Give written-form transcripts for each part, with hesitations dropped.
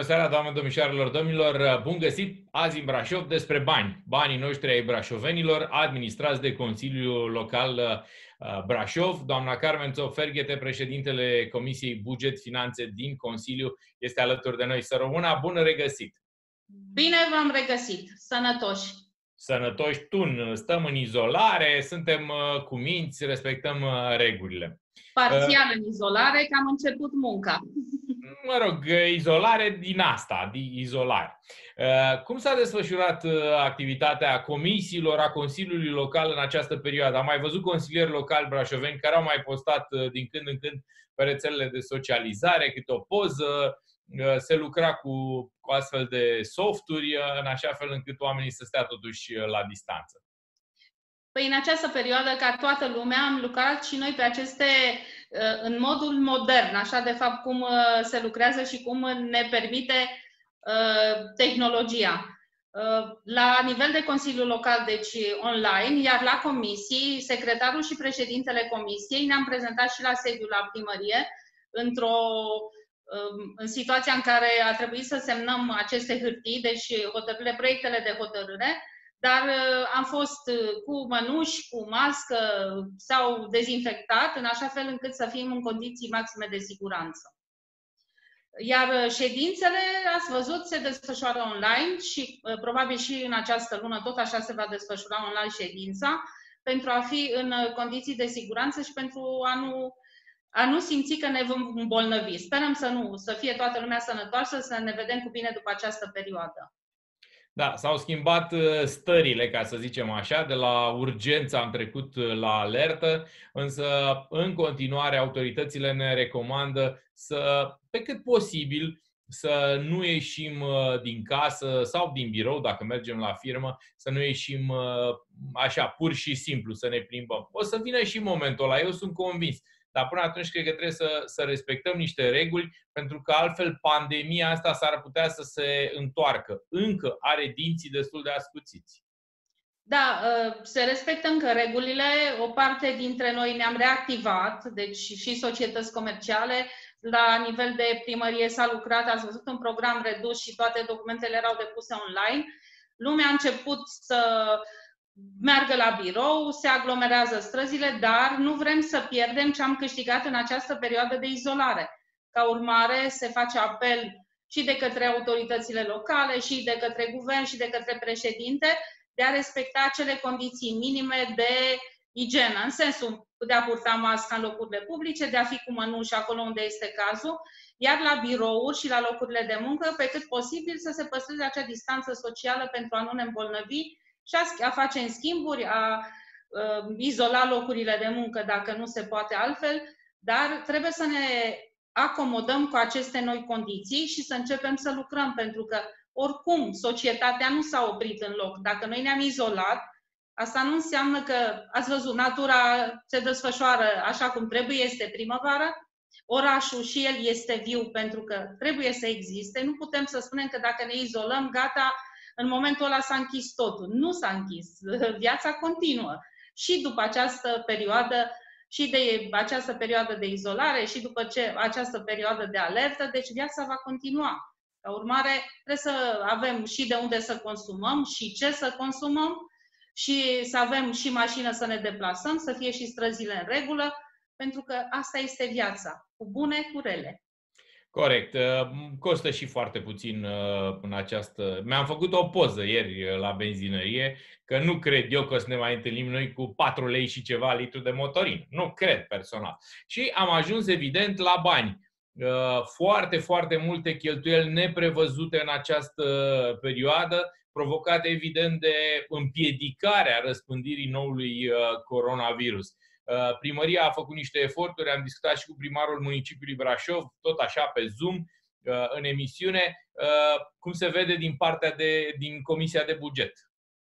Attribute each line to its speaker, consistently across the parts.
Speaker 1: Bună seara, doamne, domnișoarelor, domnilor! Bun găsit azi în Brașov despre bani. Banii noștri ai brașovenilor, administrați de Consiliul Local Brașov. Doamna Carmen Țoferghete, președintele Comisiei Buget Finanțe din Consiliu, este alături de noi. Să rămână, bun regăsit!
Speaker 2: Bine v-am regăsit! Sănătoși!
Speaker 1: Sănătoși, tun, stăm în izolare, suntem cu minți, respectăm regulile.
Speaker 2: Parțial în izolare, că am început munca.
Speaker 1: Mă rog, izolare din asta, izolare. Cum s-a desfășurat activitatea comisiilor, a Consiliului Local în această perioadă? Am mai văzut consilieri locali brașoveni care au mai postat din când în când pe rețelele de socializare câte o poză, se lucra cu astfel de softuri în așa fel încât oamenii să stea totuși la distanță.
Speaker 2: Păi în această perioadă, ca toată lumea, am lucrat și noi pe aceste, în modul modern, așa de fapt cum se lucrează și cum ne permite tehnologia. La nivel de Consiliu Local, deci online, iar la comisii, secretarul și președintele comisiei ne-am prezentat și la sediul la primărie, în situația în care a trebuit să semnăm aceste hârtii, deci proiectele de hotărâre, dar am fost cu mănuși, cu mască, s-au dezinfectat, în așa fel încât să fim în condiții maxime de siguranță. Iar ședințele, ați văzut, se desfășoară online și probabil și în această lună tot așa se va desfășura online ședința, pentru a fi în condiții de siguranță și pentru a nu simți că ne vom îmbolnăvi. Sperăm să fie toată lumea sănătoasă, să ne vedem cu bine după această perioadă.
Speaker 1: Da, s-au schimbat stările, ca să zicem așa, de la urgență am trecut la alertă, însă în continuare autoritățile ne recomandă pe cât posibil, să nu ieșim din casă sau din birou, dacă mergem la firmă, să nu ieșim așa, pur și simplu, să ne plimbăm. O să vină și momentul ăla, eu sunt convins. Dar până atunci cred că trebuie să respectăm niște reguli, pentru că altfel pandemia asta s-ar putea să se întoarcă. Încă are dinții destul de ascuțiți.
Speaker 2: Da, se respectă încă regulile. O parte dintre noi ne-am reactivat, deci și societăți comerciale. La nivel de primărie s-a lucrat, ați văzut, un program redus și toate documentele erau depuse online. Lumea a început să meargă la birou, se aglomerează străzile, dar nu vrem să pierdem ce am câștigat în această perioadă de izolare. Ca urmare, se face apel și de către autoritățile locale, și de către guvern, și de către președinte, de a respecta acele condiții minime de igienă, în sensul de a purta masca în locurile publice, de a fi cu mănuși acolo unde este cazul, iar la birouri și la locurile de muncă, pe cât posibil, să se păstreze acea distanță socială pentru a nu ne îmbolnăvi și a face în schimburi, a izola locurile de muncă dacă nu se poate altfel, dar trebuie să ne acomodăm cu aceste noi condiții și să începem să lucrăm, pentru că oricum societatea nu s-a oprit în loc. Dacă noi ne-am izolat, asta nu înseamnă că, ați văzut, natura se desfășoară așa cum trebuie, este primăvară, orașul și el este viu pentru că trebuie să existe. Nu putem să spunem că dacă ne izolăm, gata, în momentul ăla s-a închis totul. Nu s-a închis. Viața continuă. Și după această perioadă, și de această perioadă de izolare, și după această perioadă de alertă, deci viața va continua. Ca urmare, trebuie să avem și de unde să consumăm, și ce să consumăm, și să avem și mașină să ne deplasăm, să fie și străzile în regulă, pentru că asta este viața, cu bune, cu rele.
Speaker 1: Corect. Costă și foarte puțin în această... Mi-am făcut o poză ieri la benzinărie, că nu cred eu că o să ne mai întâlnim noi cu 4 lei și ceva litru de motorină. Nu cred personal. Și am ajuns evident la bani. Foarte, foarte multe cheltuieli neprevăzute în această perioadă, provocate evident de împiedicarea răspândirii noului coronavirus. Primăria a făcut niște eforturi, am discutat și cu primarul municipiului Brașov, tot așa pe Zoom, în emisiune. Cum se vede din partea din Comisia de Buget?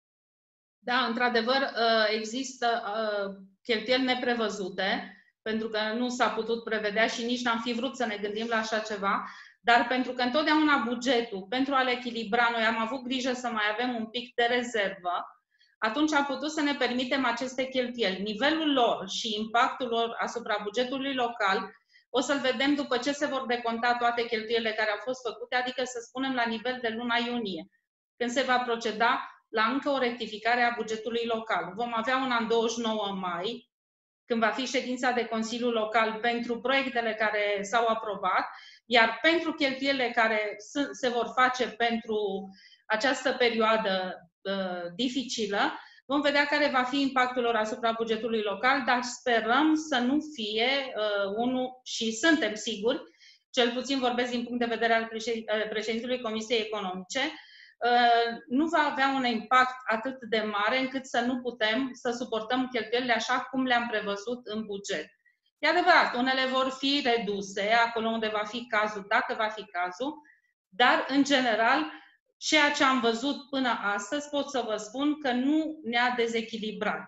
Speaker 2: Da, într-adevăr, există cheltuieli neprevăzute, pentru că nu s-a putut prevedea și nici n-am fi vrut să ne gândim la așa ceva, dar pentru că întotdeauna bugetul, pentru a-l echilibra, noi am avut grijă să mai avem un pic de rezervă, atunci am putut să ne permitem aceste cheltuieli. Nivelul lor și impactul lor asupra bugetului local o să-l vedem după ce se vor deconta toate cheltuielile care au fost făcute, adică să spunem la nivel de luna iunie, când se va proceda la încă o rectificare a bugetului local. Vom avea una în 29 mai, când va fi ședința de Consiliu Local pentru proiectele care s-au aprobat, iar pentru cheltuielile care se vor face pentru această perioadă dificilă, vom vedea care va fi impactul lor asupra bugetului local, dar sperăm să nu fie unul, și suntem siguri, cel puțin vorbesc din punct de vedere al președintelui Comisiei Economice, nu va avea un impact atât de mare încât să nu putem să suportăm cheltuielile așa cum le-am prevăzut în buget. E adevărat, unele vor fi reduse acolo unde va fi cazul, dacă va fi cazul, dar în general ceea ce am văzut până astăzi pot să vă spun că nu ne-a dezechilibrat.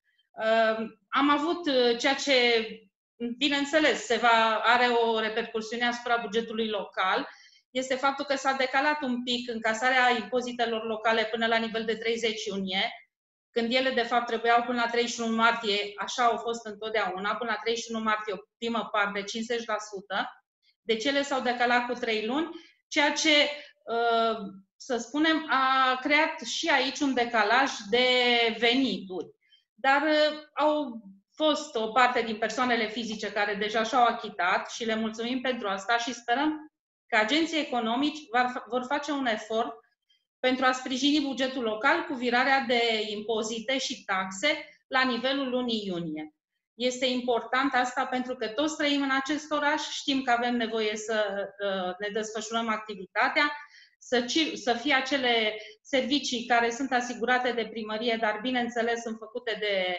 Speaker 2: Am avut ceea ce, bineînțeles, are o repercursiune asupra bugetului local, este faptul că s-a decalat un pic încasarea impozitelor locale până la nivel de 30 iunie, când ele de fapt trebuiau până la 31 martie, așa au fost întotdeauna, până la 31 martie o primă parte de 50%, deci ele s-au decalat cu 3 luni, ceea ce, să spunem, a creat și aici un decalaj de venituri. Dar au fost o parte din persoanele fizice care deja și-au achitat și le mulțumim pentru asta și sperăm că agenții economici vor face un efort pentru a sprijini bugetul local cu virarea de impozite și taxe la nivelul lunii iunie. Este important asta pentru că toți trăim în acest oraș, știm că avem nevoie să ne desfășurăm activitatea, să fie acele servicii care sunt asigurate de primărie, dar bineînțeles sunt făcute de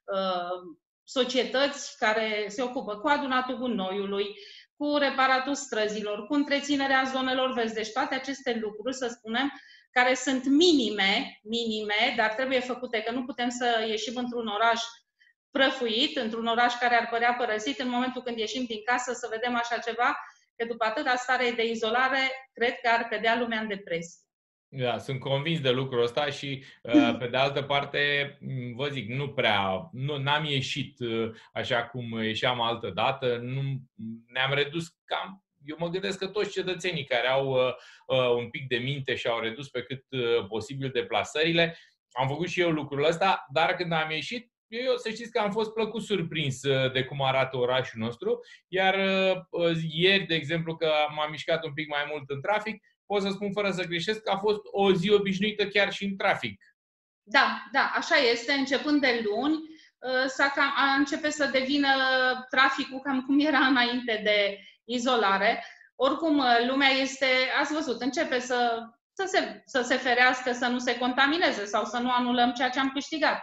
Speaker 2: societăți care se ocupă cu adunatul gunoiului, cu reparatul străzilor, cu întreținerea zonelor verzi. Deci toate aceste lucruri, să spunem, care sunt minime, dar trebuie făcute, că nu putem să ieșim într-un oraș prăfuit, într-un oraș care ar părea părăsit, în momentul când ieșim din casă să vedem așa ceva, că după atâta stare de izolare, cred că ar cădea lumea în depresie.
Speaker 1: Da, sunt convins de lucrul ăsta și, pe de altă parte, vă zic, n-am ieșit așa cum ieșeam altă dată, ne-am redus cam. Eu mă gândesc că toți cetățenii care au un pic de minte și au redus pe cât posibil deplasările, am făcut și eu lucrul ăsta, dar când am ieșit, eu să știți că am fost plăcut surprins de cum arată orașul nostru, iar ieri, de exemplu, că m-am mișcat un pic mai mult în trafic, pot să spun fără să greșesc că a fost o zi obișnuită chiar și în trafic.
Speaker 2: Da, așa este. Începând de luni, începe să devină traficul cam cum era înainte de izolare. Oricum, lumea ați văzut, începe să se ferească, să nu se contamineze sau să nu anulăm ceea ce am câștigat.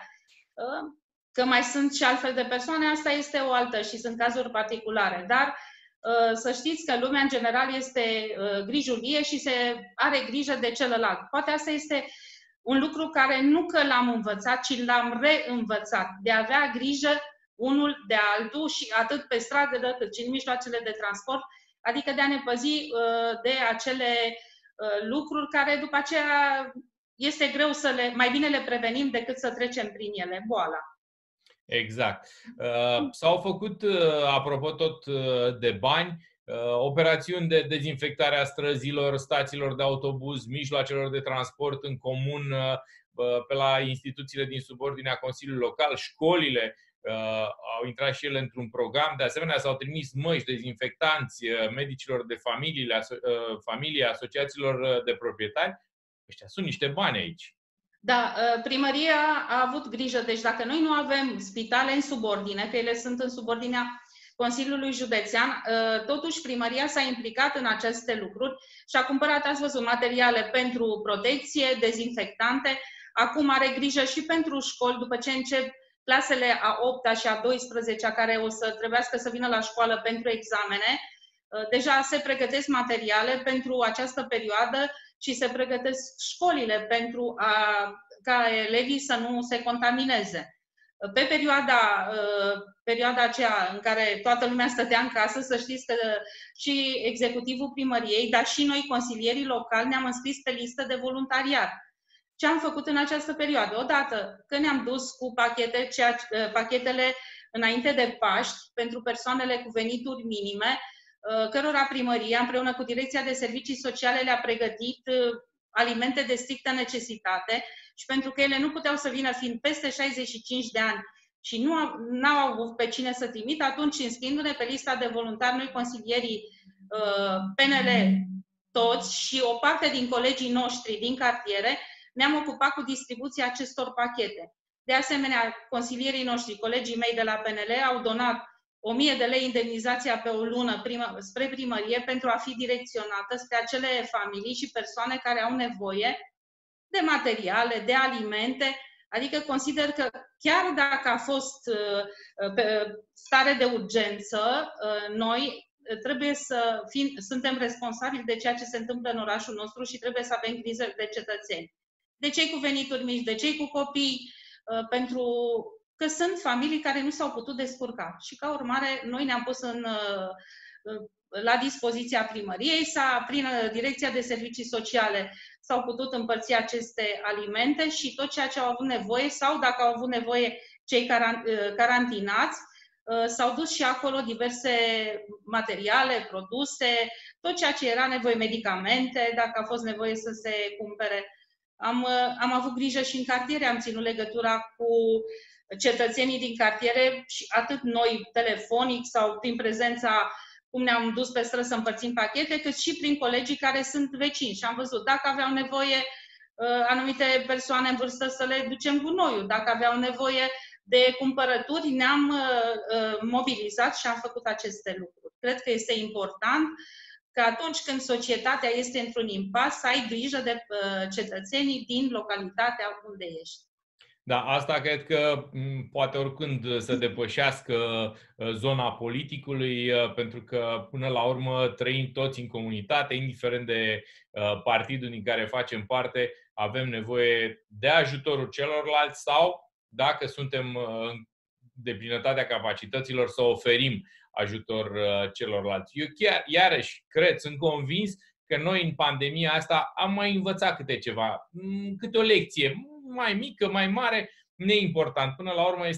Speaker 2: Că mai sunt și altfel de persoane, asta este o altă și sunt cazuri particulare. Dar să știți că lumea în general este grijulie și are grijă de celălalt. Poate asta este un lucru care nu că l-am învățat, ci l-am reînvățat, de a avea grijă unul de altul și atât pe stradă, cât și în mijloacele de transport, adică de a ne păzi de acele lucruri care după aceea este greu mai bine le prevenim decât să trecem prin ele, boala.
Speaker 1: Exact. S-au făcut, apropo tot de bani, operațiuni de dezinfectare a străzilor, stațiilor de autobuz, mijloacelor de transport în comun pe la instituțiile din subordinea Consiliului Local, școlile au intrat și ele într-un program. De asemenea, s-au trimis măști, dezinfectanți medicilor de familie, asociațiilor de proprietari. Ăștia sunt niște bani aici.
Speaker 2: Da, primăria a avut grijă. Deci dacă noi nu avem spitale în subordine, că ele sunt în subordinea Consiliului Județean, totuși primăria s-a implicat în aceste lucruri și a cumpărat, ați văzut, materiale pentru protecție, dezinfectante. Acum are grijă și pentru școli, după ce încep clasele a 8-a și a 12-a, care o să trebuiască să vină la școală pentru examene. Deja se pregătesc materiale pentru această perioadă și se pregătesc școlile pentru ca elevii să nu se contamineze. Pe perioada aceea în care toată lumea stătea în casă, să știți că și executivul primăriei, dar și noi, consilierii locali, ne-am înscris pe listă de voluntariat. Ce am făcut în această perioadă? Odată, că ne-am dus cu pachetele înainte de Paști pentru persoanele cu venituri minime, cărora primăria, împreună cu Direcția de Servicii Sociale, le-a pregătit alimente de strictă necesitate și pentru că ele nu puteau să vină fiind peste 65 de ani și nu au avut pe cine să trimit, atunci, înscriindu-ne pe lista de voluntari, noi, consilierii PNL, toți și o parte din colegii noștri din cartiere, ne-am ocupat cu distribuția acestor pachete. De asemenea, consilierii noștri, colegii mei de la PNL, au donat 1000 de lei indemnizația pe o lună spre primărie pentru a fi direcționată spre acele familii și persoane care au nevoie de materiale, de alimente. Adică consider că chiar dacă a fost stare de urgență, noi trebuie să suntem responsabili de ceea ce se întâmplă în orașul nostru și trebuie să avem grijă de cetățeni. De cei cu venituri mici, de cei cu copii, pentru că sunt familii care nu s-au putut descurca. Și ca urmare, noi ne-am pus la dispoziția primăriei, prin Direcția de Servicii Sociale s-au putut împărți aceste alimente și tot ceea ce au avut nevoie sau dacă au avut nevoie cei carantinați, s-au dus și acolo diverse materiale, produse, tot ceea ce era nevoie, medicamente, dacă a fost nevoie să se cumpere. Am avut grijă și în cartiere, am ținut legătura cu cetățenii din cartiere, și atât noi telefonic sau prin prezența, cum ne-am dus pe străzi să împărțim pachete, cât și prin colegii care sunt vecini. Și am văzut dacă aveau nevoie anumite persoane în vârstă să le ducem gunoiul, dacă aveau nevoie de cumpărături, ne-am mobilizat și am făcut aceste lucruri. Cred că este important că atunci când societatea este într-un impas, să ai grijă de cetățenii din localitatea unde ești.
Speaker 1: Da, asta cred că poate oricând să depășească zona politicului, pentru că până la urmă trăim toți în comunitate, indiferent de partidul din care facem parte, avem nevoie de ajutorul celorlalți sau, dacă suntem în deplinătatea capacităților, să oferim ajutor celorlalți. Eu chiar, iarăși, sunt convins că noi în pandemia asta am mai învățat câte ceva, câte o lecție, mai mică, mai mare, neimportant. Până la urmă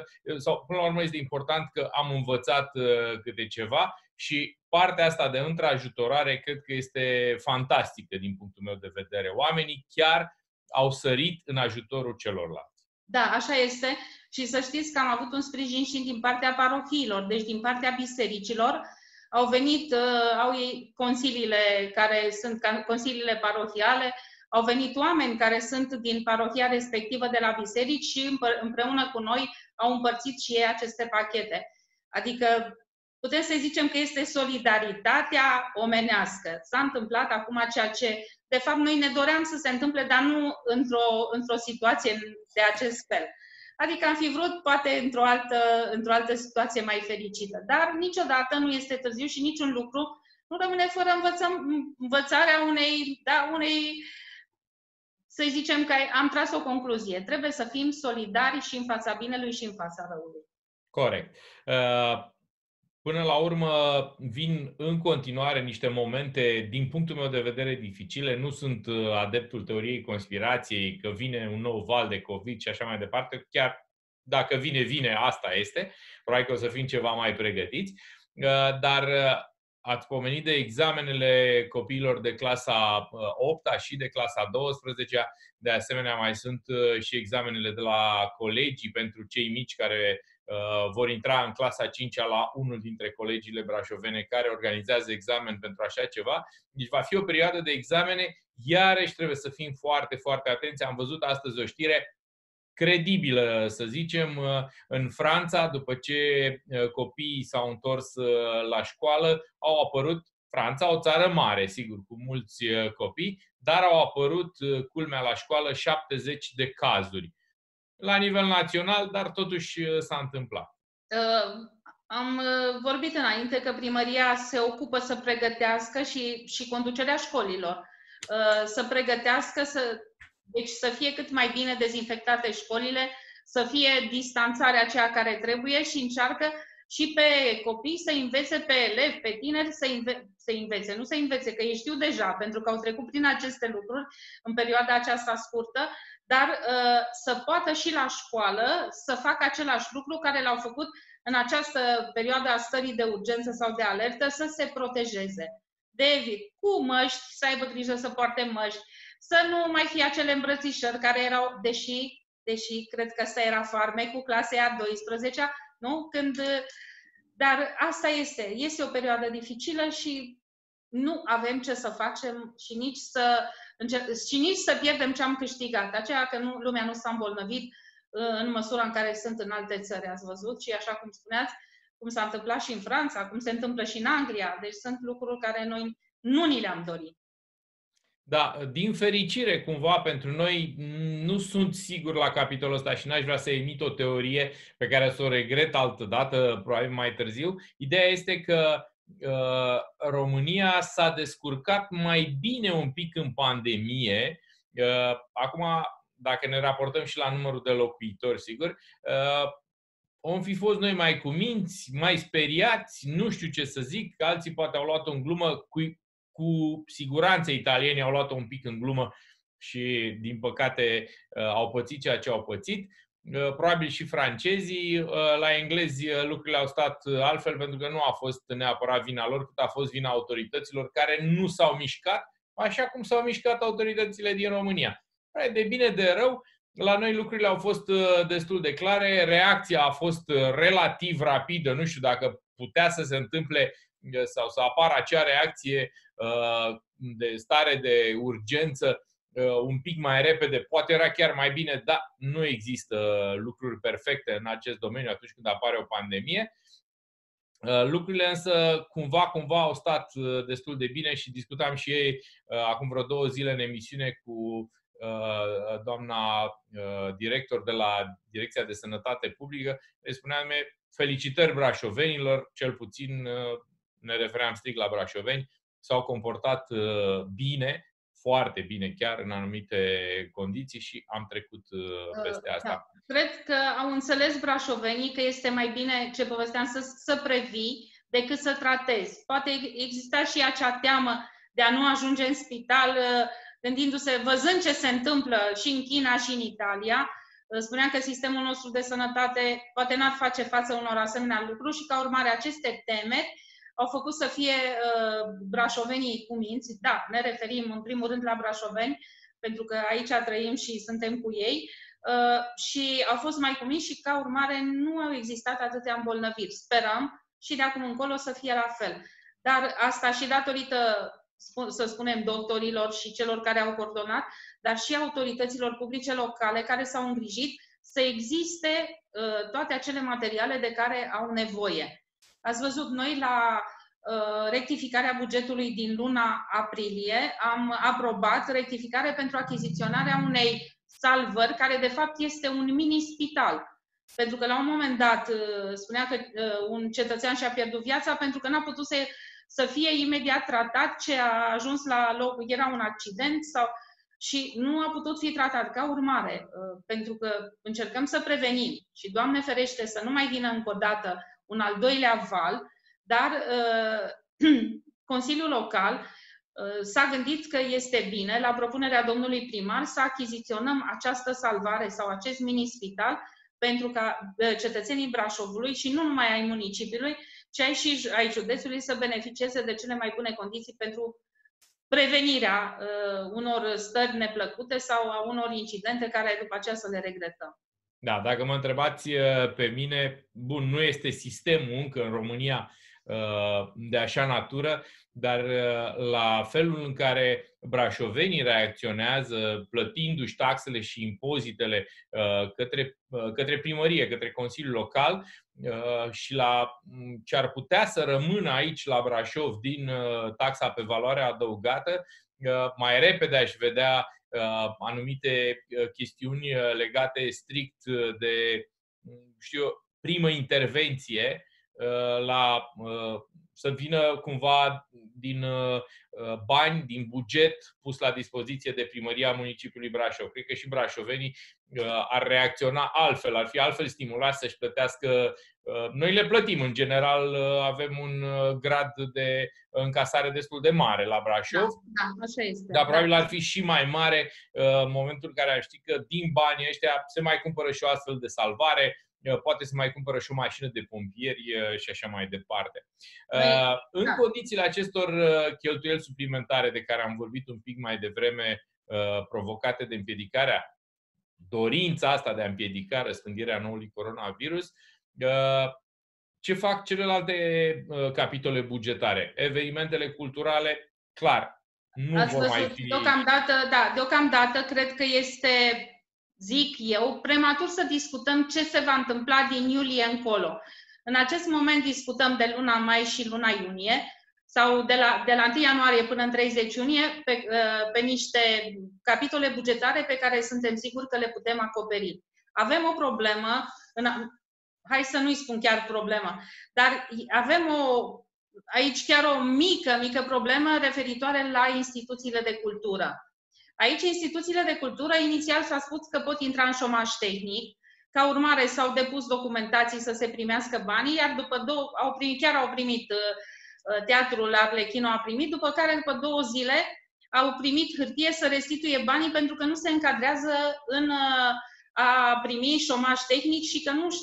Speaker 1: este important că am învățat câte ceva și partea asta de întrajutorare cred că este fantastică din punctul meu de vedere. Oamenii chiar au sărit în ajutorul celorlalți.
Speaker 2: Da, așa este. Și să știți că am avut un sprijin și din partea parohiilor, deci din partea bisericilor. Au venit, consiliile care sunt consiliile parohiale, au venit oameni care sunt din parohia respectivă de la biserici și împreună cu noi au împărțit și ei aceste pachete. Adică putem să zicem că este solidaritatea omenească. S-a întâmplat acum ceea ce, de fapt, noi ne doream să se întâmple, dar nu într-o situație de acest fel. Adică am fi vrut, poate, într-o altă situație mai fericită. Dar niciodată nu este târziu și niciun lucru nu rămâne fără învățarea unei, să zicem că am tras o concluzie. Trebuie să fim solidari și în fața binelui și în fața răului.
Speaker 1: Corect. Până la urmă, vin în continuare niște momente, din punctul meu de vedere, dificile. Nu sunt adeptul teoriei conspirației, că vine un nou val de COVID și așa mai departe. Chiar dacă vine, asta este. Probabil că o să fim ceva mai pregătiți. Dar ați pomenit de examenele copiilor de clasa 8-a și de clasa 12-a. De asemenea, mai sunt și examenele de la colegii pentru cei mici care vor intra în clasa 5-a la unul dintre colegiile brașovene care organizează examen pentru așa ceva. Deci va fi o perioadă de examene. Iarăși trebuie să fim foarte, foarte atenți. Am văzut astăzi o știre credibilă, să zicem, în Franța, după ce copiii s-au întors la școală, au apărut, Franța, o țară mare, sigur, cu mulți copii, dar au apărut, culmea, la școală 70 de cazuri. La nivel național, dar totuși s-a întâmplat.
Speaker 2: Am vorbit înainte că primăria se ocupă să pregătească și conducerea școlilor, să pregătească, deci să fie cât mai bine dezinfectate școlile, să fie distanțarea aceea care trebuie și încearcă și pe copii să învețe, pe elevi, pe tineri să învețe. Nu să învețe, că ei știu deja, pentru că au trecut prin aceste lucruri în perioada aceasta scurtă, dar să poată și la școală să facă același lucru care l-au făcut în această perioadă a stării de urgență sau de alertă, să se protejeze. David, cu măști, să aibă grijă să poarte măști, să nu mai fie acele îmbrățișări care erau, deși cred că ăsta era farmecul clasei a 12-a, nu? Dar asta este o perioadă dificilă și nu avem ce să facem și nici să pierdem ce am câștigat. Aceea că lumea nu s-a îmbolnăvit în măsura în care sunt în alte țări, ați văzut, și așa cum spuneați, cum s-a întâmplat și în Franța, cum se întâmplă și în Anglia. Deci sunt lucruri care noi nu ni le-am dorit.
Speaker 1: Da, din fericire, cumva, pentru noi, nu sunt sigur la capitolul ăsta și n-aș vrea să emit o teorie pe care să o regret altădată, probabil mai târziu. Ideea este că România s-a descurcat mai bine un pic în pandemie. Acum, dacă ne raportăm și la numărul de locuitori, sigur, om fi fost noi mai cuminți, mai speriați, nu știu ce să zic, alții poate au luat-o în glumă, cu siguranță italienii au luat-o un pic în glumă și, din păcate, au pățit ceea ce au pățit. Probabil și francezii. La englezi lucrurile au stat altfel, pentru că nu a fost neapărat vina lor, cât a fost vina autorităților care nu s-au mișcat așa cum s-au mișcat autoritățile din România. De bine de rău, la noi lucrurile au fost destul de clare, reacția a fost relativ rapidă, nu știu dacă putea să se întâmple sau să apară acea reacție de stare de urgență un pic mai repede, poate era chiar mai bine, dar nu există lucruri perfecte în acest domeniu atunci când apare o pandemie. Lucrurile însă cumva au stat destul de bine și discutam și ei acum vreo 2 zile în emisiune cu doamna director de la Direcția de Sănătate Publică. Îi spuneam, felicitări brașovenilor, cel puțin ne refeream strict la brașoveni, s-au comportat bine, foarte bine chiar în anumite condiții și am trecut peste asta.
Speaker 2: Da. Cred că au înțeles brașovenii că este mai bine, ce povesteam, să previi decât să tratezi. Poate exista și acea teamă de a nu ajunge în spital, gândindu-se, văzând ce se întâmplă și în China și în Italia. Spuneam că sistemul nostru de sănătate poate n-ar face față unor asemenea lucruri și, ca urmare, aceste temeri au făcut să fie brașovenii cuminți. Da, ne referim în primul rând la brașoveni, pentru că aici trăim și suntem cu ei, și au fost mai cuminți și, ca urmare, nu au existat atâtea îmbolnăviri. Sperăm și de acum încolo să fie la fel. Dar asta și datorită, să spunem, doctorilor și celor care au coordonat, dar și autorităților publice locale care s-au îngrijit să existe toate acele materiale de care au nevoie. Ați văzut, noi la rectificarea bugetului din luna aprilie am aprobat rectificare pentru achiziționarea unei salvări, care de fapt este un mini-spital. Pentru că la un moment dat spunea că un cetățean și-a pierdut viața pentru că n-a putut să fie imediat tratat, ce a ajuns la loc, era un accident și nu a putut fi tratat. Ca urmare, pentru că încercăm să prevenim și, Doamne ferește, să nu mai vină încă o dată un al doilea val, dar Consiliul Local s-a gândit că este bine, la propunerea domnului primar, să achiziționăm această salvare sau acest mini-spital pentru ca cetățenii Brașovului și nu numai ai municipiului, ci și ai județului să beneficieze de cele mai bune condiții pentru prevenirea unor stări neplăcute sau a unor incidente care după aceea să le regretăm.
Speaker 1: Da, dacă mă întrebați pe mine, bun, nu este sistemul încă în România de așa natură, dar la felul în care brașovenii reacționează plătindu-și taxele și impozitele către primărie, către Consiliul Local și la ce ar putea să rămână aici la Brașov din taxa pe valoare adăugată, mai repede aș vedea anumite chestiuni legate strict de, primă intervenție să vină cumva din bani, din buget pus la dispoziție de primăria municipiului Brașov. Cred că și brașovenii ar reacționa altfel, ar fi altfel stimulați să-și plătească. Noi le plătim, în general avem un grad de încasare destul de mare la Brașov.
Speaker 2: Da, așa este.
Speaker 1: Dar probabil ar fi și mai mare în momentul în care ar ști că din banii ăștia se mai cumpără și o astfel de salvare, poate să mai cumpără și o mașină de pompieri și așa mai departe. În condițiile acestor cheltuieli suplimentare de care am vorbit un pic mai devreme, provocate de împiedicarea, dorința asta de a împiedica răspândirea noului coronavirus, ce fac celelalte capitole bugetare? Evenimentele culturale, clar, nu vor mai fi...
Speaker 2: Deocamdată cred că este, zic eu, prematur să discutăm ce se va întâmpla din iulie încolo. În acest moment discutăm de luna mai și luna iunie, sau de la 1 ianuarie până în 30 iunie, pe niște capitole bugetare pe care suntem siguri că le putem acoperi. Avem o problemă, hai să nu-i spun chiar problemă, dar avem aici chiar o mică problemă referitoare la instituțiile de cultură. Aici instituțiile de cultură, inițial s-a spus că pot intra în șomaj tehnic, ca urmare s-au depus documentații să se primească banii, iar după chiar au primit, Teatrul Arlecchino a primit, după care după 2 zile au primit hârtie să restituie banii pentru că nu se încadrează în a primi șomaj tehnic și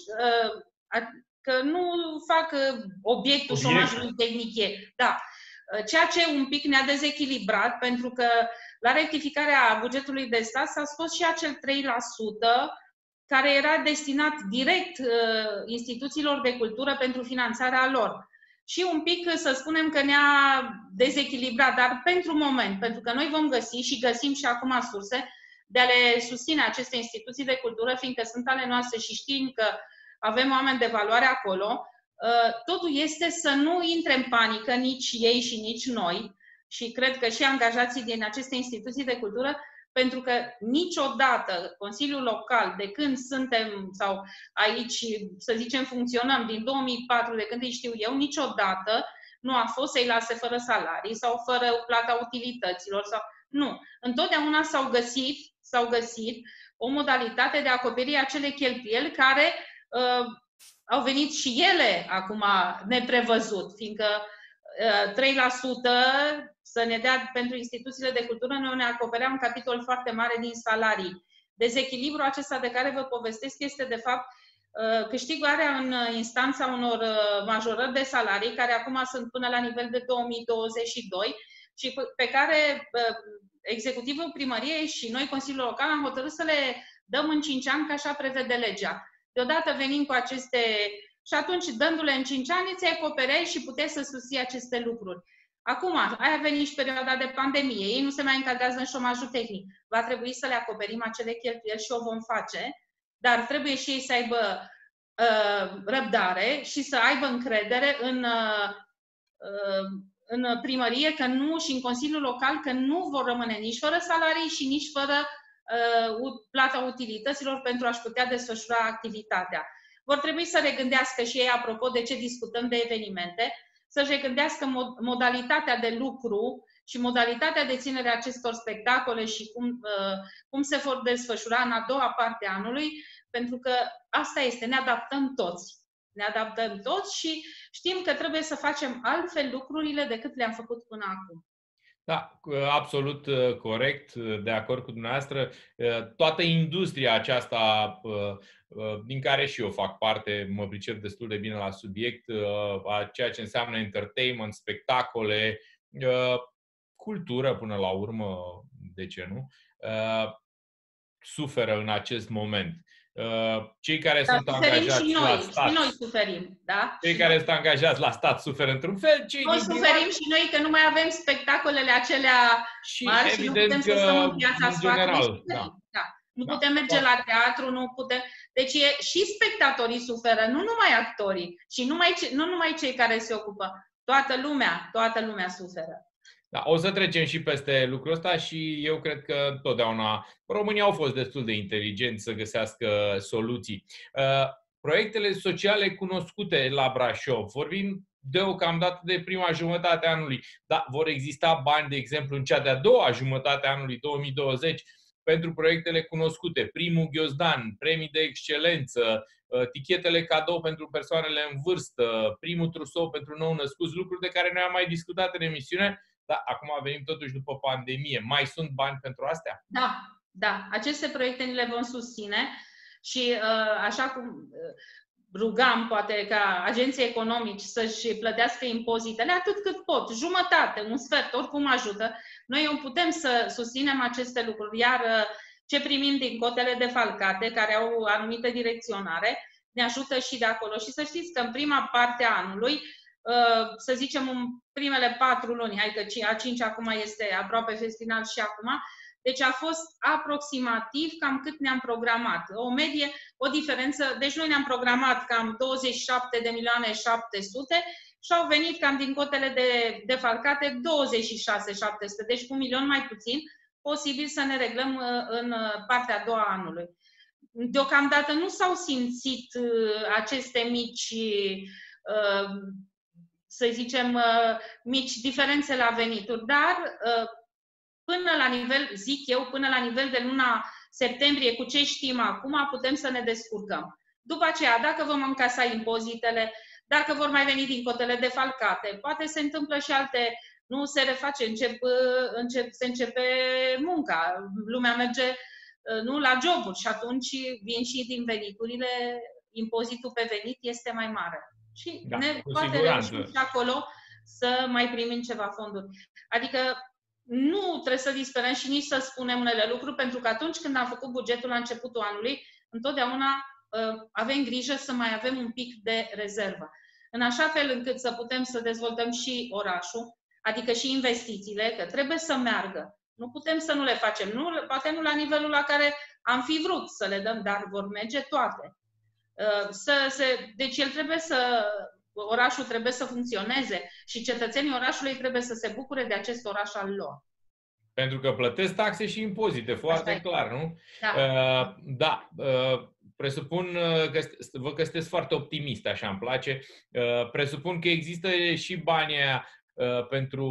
Speaker 2: că nu fac obiectul șomajului tehnic. Da. Ceea ce un pic ne-a dezechilibrat, pentru că la rectificarea bugetului de stat s-a scos și acel 3% care era destinat direct instituțiilor de cultură pentru finanțarea lor. Și un pic să spunem că ne-a dezechilibrat, dar pentru moment, pentru că noi vom găsi și găsim și acum surse de a le susține aceste instituții de cultură, fiindcă sunt ale noastre și știm că avem oameni de valoare acolo, totul este să nu intre în panică nici ei și nici noi, și cred că și angajații din aceste instituții de cultură, pentru că niciodată Consiliul Local, de când suntem, sau aici, să zicem, funcționăm, din 2004, de când îi știu eu, niciodată nu a fost să-i lase fără salarii sau fără plata utilităților. Nu. Întotdeauna s-au găsit o modalitate de a acoperi acele cheltuieli care au venit și ele acum neprevăzut, fiindcă 3% să ne dea pentru instituțiile de cultură, noi ne acoperea un capitol foarte mare din salarii. Dezechilibrul acesta de care vă povestesc este, de fapt, câștigarea în instanța unor majorări de salarii, care acum sunt până la nivel de 2022 și pe care executivul primăriei și noi, Consiliul Local, am hotărât să le dăm în 5 ani, că așa prevede legea. Deodată venim cu aceste... Și atunci, dându-le în 5 ani, îți acopereai și puteai să susții aceste lucruri. Acum, a venit și perioada de pandemie, ei nu se mai încadrează în șomajul tehnic. Va trebui să le acoperim acele cheltuieli și o vom face, dar trebuie și ei să aibă răbdare și să aibă încredere în primărie, că nu, și în Consiliul Local, că nu vor rămâne nici fără salarii și nici fără plata utilităților pentru a-și putea desfășura activitatea. Vor trebui să regândească și ei, apropo de ce discutăm de evenimente, să-și regândească modalitatea de lucru și modalitatea de ținere a acestor spectacole și cum se vor desfășura în a doua parte a anului, pentru că asta este, ne adaptăm toți. Ne adaptăm toți și știm că trebuie să facem altfel lucrurile decât le-am făcut până acum.
Speaker 1: Da, absolut corect, de acord cu dumneavoastră. Toată industria aceasta, din care și eu fac parte, mă pricep destul de bine la subiect, a ceea ce înseamnă entertainment, spectacole, cultură până la urmă, de ce nu, suferă în acest moment. Cei care sunt angajați la stat,
Speaker 2: și noi suferim, da?
Speaker 1: Cei care sunt angajați la stat suferă într-un fel,
Speaker 2: noi suferim și noi că nu mai avem spectacolele acelea mari și nu putem să stăm în piața sfatului. Nu putem merge la teatru, nu putem... Deci și spectatorii suferă, nu numai actorii și nu numai cei care se ocupă. Toată lumea suferă.
Speaker 1: Da, o să trecem și peste lucrul ăsta și eu cred că totdeauna România au fost destul de inteligenți să găsească soluții. proiectele sociale cunoscute la Brașov, vorbim deocamdată de prima jumătate a anului, dar vor exista bani, de exemplu, în cea de-a doua jumătate a anului 2020 pentru proiectele cunoscute, primul ghiozdan, premii de excelență, tichetele cadou pentru persoanele în vârstă, primul trusou pentru nou-născuți, lucruri de care noi am mai discutat în emisiune, dar acum venim totuși după pandemie. Mai sunt bani pentru astea?
Speaker 2: Da, da. Aceste proiecte ni le vom susține și așa cum rugam poate ca agenții economici să-și plătească impozitele atât cât pot, jumătate, un sfert, oricum ajută. Noi putem să susținem aceste lucruri, iar ce primim din cotele defalcate, care au o anumită direcționare, ne ajută și de acolo. Și să știți că în prima parte a anului, să zicem în primele 4 luni, hai că a 5 acum este aproape final și acum, deci a fost aproximativ cam cât ne-am programat. O medie, o diferență, deci noi ne-am programat cam 27.700.000 și au venit cam din cotele defalcate 26.700.000, deci cu 1 milion mai puțin, posibil să ne reglăm în partea a doua a anului. Deocamdată nu s-au simțit aceste mici, să zicem, mici diferențe la venituri, dar până la nivel, zic eu, până la nivel de luna septembrie, cu ce știm acum, putem să ne descurcăm. După aceea, dacă vom încasa impozitele, dacă vor mai veni din cotele defalcate, poate se întâmplă și alte, nu se reface, se începe munca, lumea merge nu la joburi și atunci vin și din veniturile, impozitul pe venit este mai mare. Și
Speaker 1: da,
Speaker 2: ne poate reuși și acolo să mai primim ceva fonduri. Adică nu trebuie să disperăm și nici să spunem unele lucruri, pentru că atunci când am făcut bugetul la începutul anului, întotdeauna avem grijă să mai avem un pic de rezervă. În așa fel încât să putem să dezvoltăm și orașul, adică și investițiile, că trebuie să meargă. Nu putem să nu le facem. Poate nu la nivelul la care am fi vrut să le dăm, dar vor merge toate. Deci orașul trebuie să funcționeze și cetățenii orașului trebuie să se bucure de acest oraș al lor.
Speaker 1: Pentru că plătesc taxe și impozite, foarte clar, nu? Da. Presupun că văd că sunteți foarte optimist, așa îmi place. Presupun că există și banii pentru,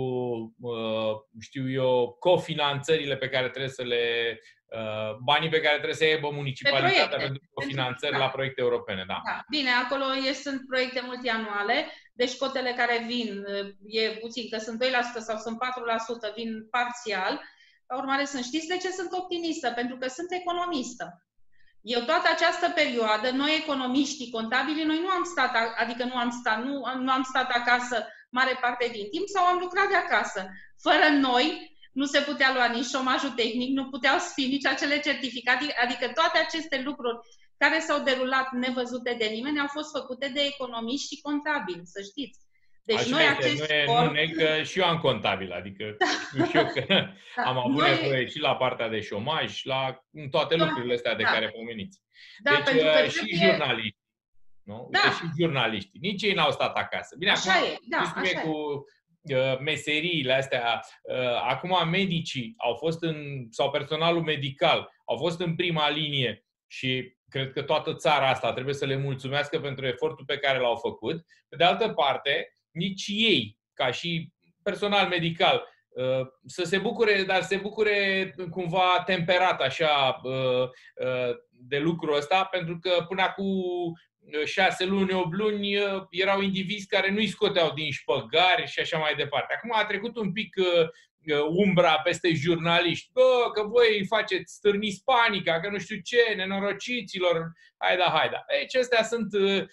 Speaker 1: știu eu, cofinanțările pe care trebuie să le... banii pe care trebuie să aibă municipalitatea pentru cofinanțări la proiecte europene. Da.
Speaker 2: Da. Bine, acolo sunt proiecte multianuale, deci cotele care vin, e puțin, că sunt 2% sau sunt 4%, vin parțial. La urmare, știți de ce sunt optimistă? Pentru că sunt economistă. Eu toată această perioadă, noi economiștii, contabili, noi nu am stat, adică nu am stat acasă mare parte din timp sau am lucrat de acasă. Fără noi nu se putea lua nici șomajul tehnic, nu puteau fi nici acele certificate, adică toate aceste lucruri care s-au derulat nevăzute de nimeni au fost făcute de economiști și contabili, să știți. Deci
Speaker 1: așa
Speaker 2: noi
Speaker 1: nu neg că și eu am contabil, adică și eu că am avut nevoie și la partea de șomaj, în toate lucrurile astea de care pomeniți.
Speaker 2: Da,
Speaker 1: deci și jurnaliști. Nu?
Speaker 2: Da.
Speaker 1: Și jurnaliștii. Nici ei n-au stat acasă. Bine,
Speaker 2: așa
Speaker 1: acum,
Speaker 2: e, da, așa
Speaker 1: cu meseriile astea. Acum medicii sau personalul medical au fost în prima linie și cred că toată țara asta trebuie să le mulțumească pentru efortul pe care l-au făcut. Pe de altă parte, nici ei, ca și personal medical, să se bucure, dar se bucure cumva temperat așa de lucrul ăsta, pentru că până acum 6 luni, 8 luni erau indivizi care nu-i scoteau din șpăgari și așa mai departe. Acum a trecut un pic umbra peste jurnaliști. Bă, că voi faceți, stârniți panica, că nu știu ce, nenorociților, haida. Deci astea sunt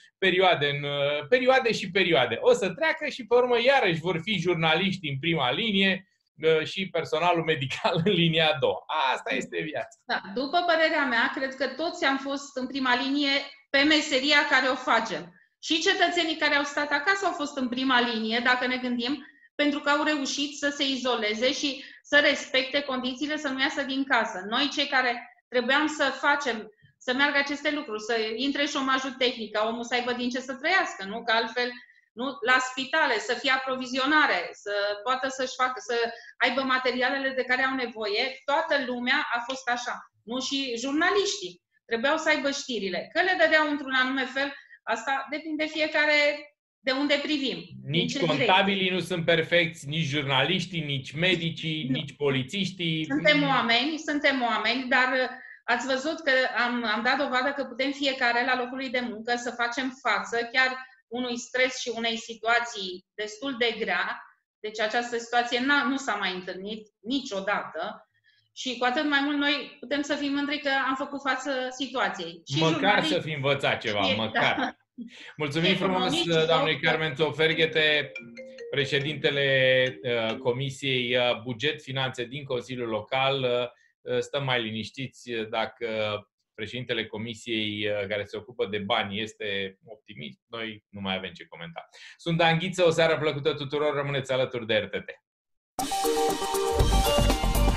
Speaker 1: perioade și perioade. O să treacă și pe urmă iarăși vor fi jurnaliști în prima linie și personalul medical în linia a doua. Asta este viața.
Speaker 2: Da, după părerea mea, cred că toți am fost în prima linie pe meseria care o facem. Și cetățenii care au stat acasă au fost în prima linie, dacă ne gândim, pentru că au reușit să se izoleze și să respecte condițiile, să nu iasă din casă. Noi, cei care trebuiam să facem, să meargă aceste lucruri, să intre șomajul tehnic, ca omul să aibă din ce să trăiască, nu? Că altfel, nu? La spitale, să fie aprovizionare, să poată să-și facă, să aibă materialele de care au nevoie, toată lumea a fost așa. Nu? Și jurnaliștii. trebuiau să aibă știrile. Că le dădeau într-un anume fel, asta depinde fiecare de unde privim.
Speaker 1: Nici contabilii nu sunt perfecți, nici jurnaliștii, nici medicii, nici polițiștii.
Speaker 2: Suntem oameni, dar ați văzut că am dat dovadă că putem fiecare la locul lui de muncă să facem față chiar unui stres și unei situații destul de grea. Deci această situație nu s-a mai întâlnit niciodată. Și cu atât mai mult noi putem să fim mândri că am făcut față situației. Și
Speaker 1: măcar să fi învățat ceva, măcar. Da. Mulțumim frumos, doamnei Carmen Țoferghete, președintele Comisiei Buget Finanțe din Consiliul Local. Stăm mai liniștiți dacă președintele Comisiei care se ocupă de bani este optimist. Noi nu mai avem ce comenta. Sunt Dan Ghiță, o seară plăcută tuturor, rămâneți alături de RTT.